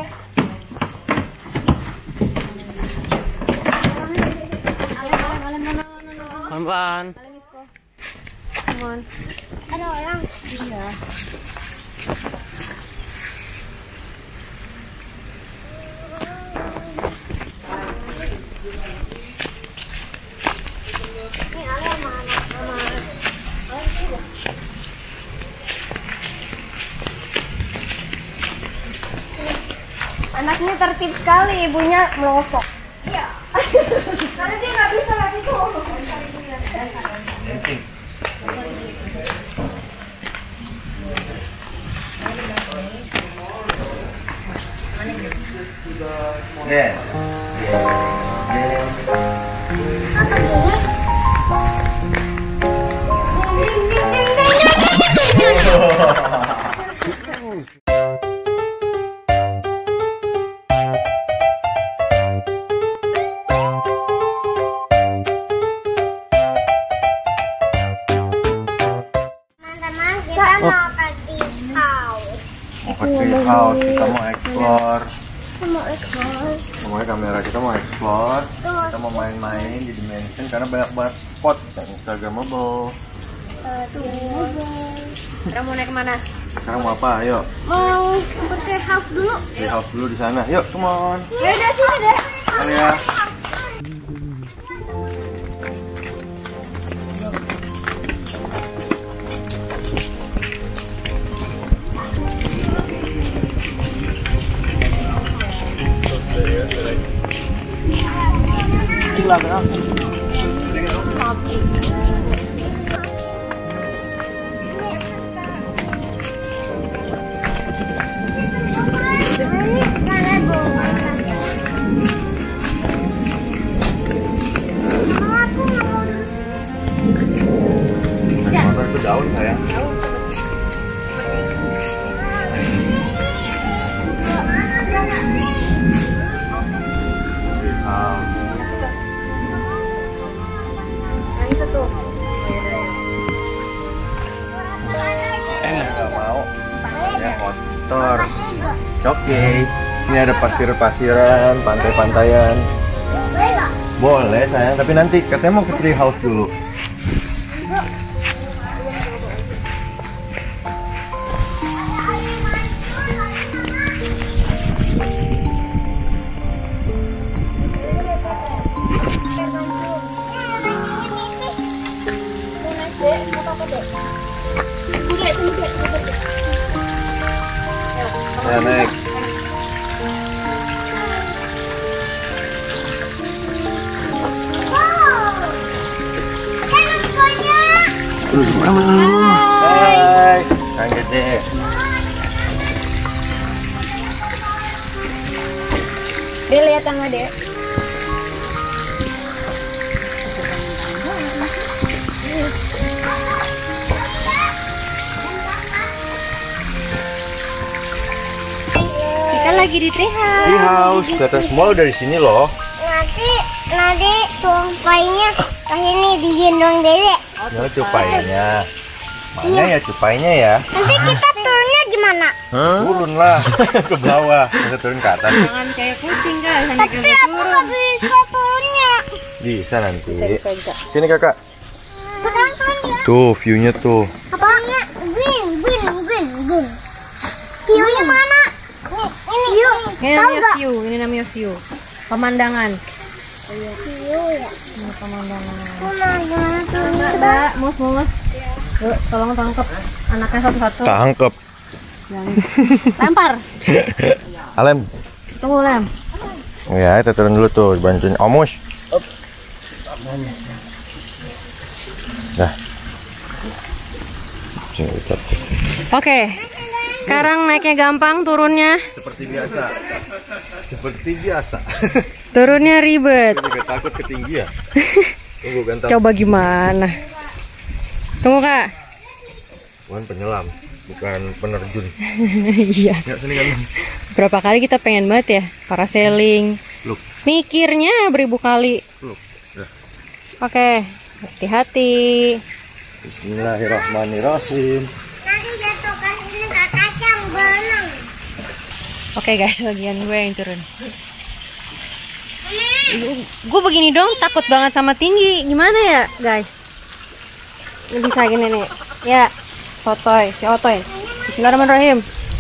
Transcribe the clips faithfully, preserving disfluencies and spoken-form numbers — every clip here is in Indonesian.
Pan. Come on. Ada orang. Iya. Ini ada mana sama. Anaknya tertib sekali, ibunya melosok. Iya. Karena dia nggak bisa lagi tuh. Yeah. Mau house, kita mau explore. Kita mau explore. Pokoknya kamera kita mau explore. Kita mau main-main di Dimension karena banyak banget spot yang Instagramable. Sekarang mau naik kemana? Sekarang mau apa? Ayo. Mau ke house dulu. Di house dulu di sana. Yuk, come on. Ya udah sini deh. Ayo ya. Gila berapa? Motor itu daun sayang. Nggak mau, ya kotor. Oke, ini ada pasir-pasiran, pantai-pantaian. Boleh sayang, tapi nanti katanya mau ke tree house dulu. Ya, naik. Hai, Kang Gede. Dia lihat tangga deh. Kita lagi di tree house. Tree house, kelihatan semua lo dari sini loh. Nanti nanti tumpainya ke sini digendong Dede. Mana cupainya? Mana ya cupainya ya? Nanti kita turunnya gimana? Turun lah ke bawah, bisa turun ke atas. Jangan kayak kucing guys, hanya Tapi aku nggak bisa turunnya. Bisa nanti. Sini kakak. Sekarang turun dia. Tuh viewnya tuh. Apanya? Green, green, green, green. View-nya mana? Nih, ini. View. Ini namanya view, ini namanya view. Pemandangan. View ya. Ini pemandangan. Pemandangan. Enggak, Mbak. Mus, mus. Yuk, tolong tangkap anaknya satu-satu. Tangkep. Lempar. Alem. Tunggu, Lem. Ya, kita turun dulu tuh, bantuin Omus. Dah. Oke. Sekarang naiknya gampang, turunnya Seperti biasa. Seperti biasa. turunnya ribet. Juga takut ketinggian. Tunggu ganteng. Coba gimana? Tunggu, Kak. Bukan penyelam, bukan penerjun. Iya. Ya, sini kan. Berapa kali kita pengen banget ya parasailing. Look. Mikirnya beribu kali. Look. Dah. Oke, hati-hati. Bismillahirrahmanirrahim. Nanti jatuh ke sini kak kacang berenang. Oke guys, bagian gue yang turun. Gue begini dong, takut banget sama tinggi. Gimana ya guys? Ini bisa gini nih. Ya, sotoy, si otoy. Bismillahirrahmanirrahim.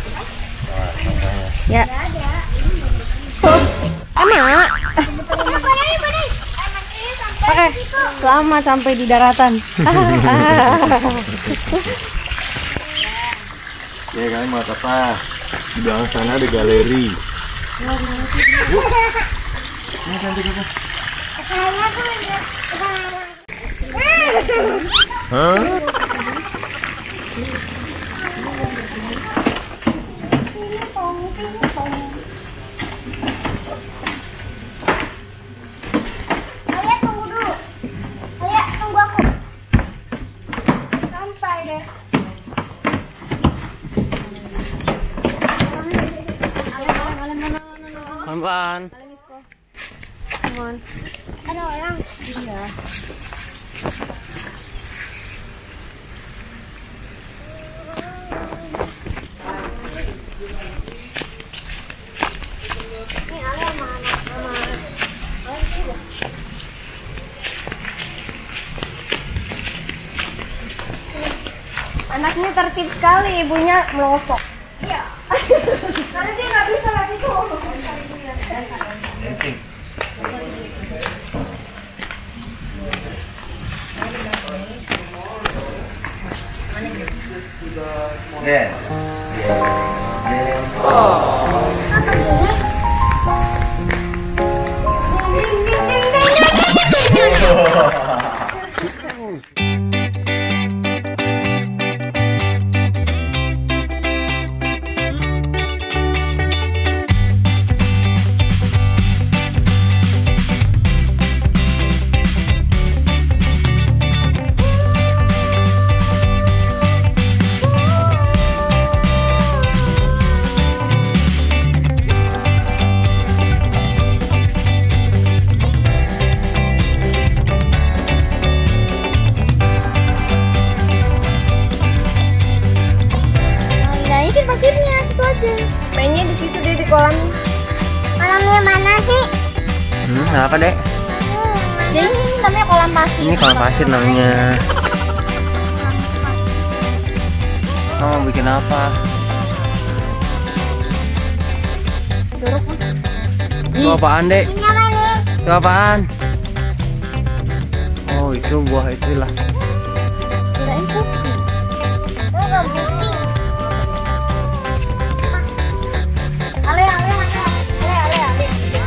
Ya. Oh, emak. Oke, selamat sampai di daratan. Ya kalian mau apa? Di belakang sana ada galeri. Yuk. Ini cantik apa? Hah? Pelan-pelan. Ada orang. Iya. Ini Ale sama anak sama anaknya tertib sekali, ibunya melosok. Iya. Karena dia nggak bisa lagi tuh. Yeah. Pasirnya situ aja. Mainnya di situ deh, di kolam. Kolamnya mana sih? Hmm, apa dek? Jadi ini namanya kolam pasir. Ini kolam pasir namanya. Kamu mau bikin apa? Dorok. Itu apaan dek? Ini apa nih? Itu apaan? Oh itu buah itulah. Kirain putih. Oh, nggak putih. Ale, ale, ale, ale, ale, ale.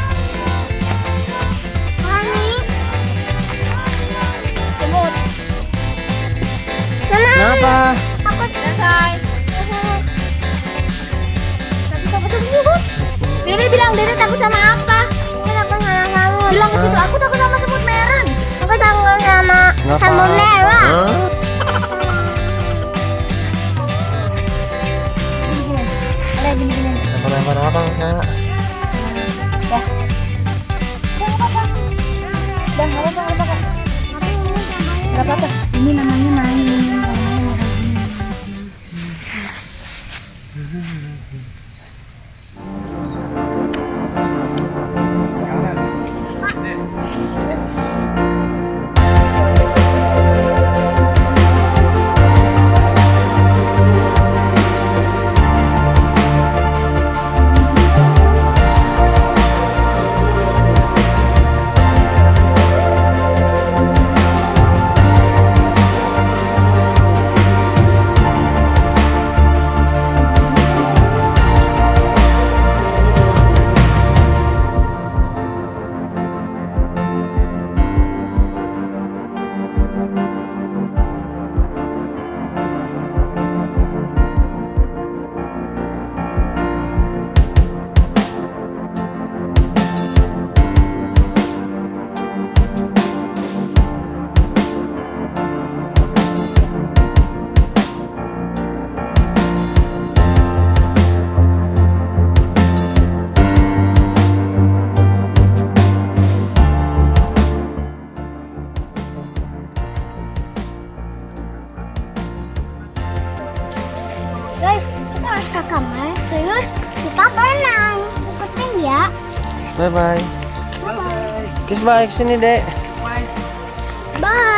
Mami. Semut. Mama. Kenapa? Aku selesai. Tapi takut sama semut. Dede bilang Dede takut sama apa? Dia takut sama semut. Bilang ke situ aku takut sama semut merah. Aku takut sama semut merah. Huh? Ada gini-gini. Lempar-lempar apa enggak? Ya. Nggak apa-apa. Udah, nggak apa-apa, nggak apa-apa. Nggak apa-apa. Ini namanya main. Guys, kita harus ke kamar, terus kita berenang. Bye bye. Kiss bye kesini dek. Bye.